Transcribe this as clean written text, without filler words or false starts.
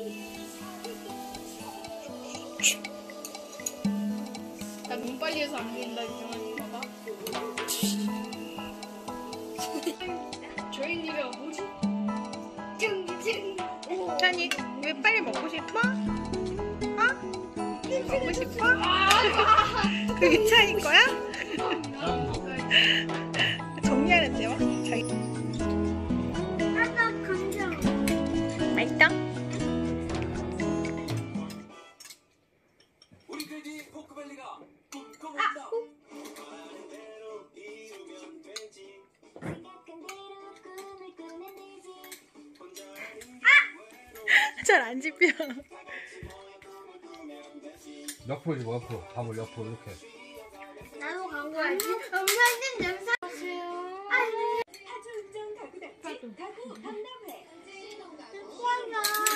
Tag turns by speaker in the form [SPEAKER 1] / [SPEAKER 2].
[SPEAKER 1] 나 너무 빨리 해서 안 보인다, 유정아. 봐봐. 저희 집에 뭐지?
[SPEAKER 2] 찬이 왜 빨리 먹고 싶어? 어? 먹고 싶어? 그게 찬이 거야? 정리하는데 와. 자기.
[SPEAKER 3] 하나 감정.
[SPEAKER 2] 맛있다?
[SPEAKER 4] 우리 돼지 포크밸리가 꿈꿔본다.
[SPEAKER 2] 잘 안 집혀.
[SPEAKER 5] 옆으로 좀 옆으로 밥을 옆으로 이렇게.
[SPEAKER 3] 나도 광고하지. 엄마는 냄새.
[SPEAKER 6] 파주 운전 가구 닭집 가구 박람회.
[SPEAKER 3] 와나.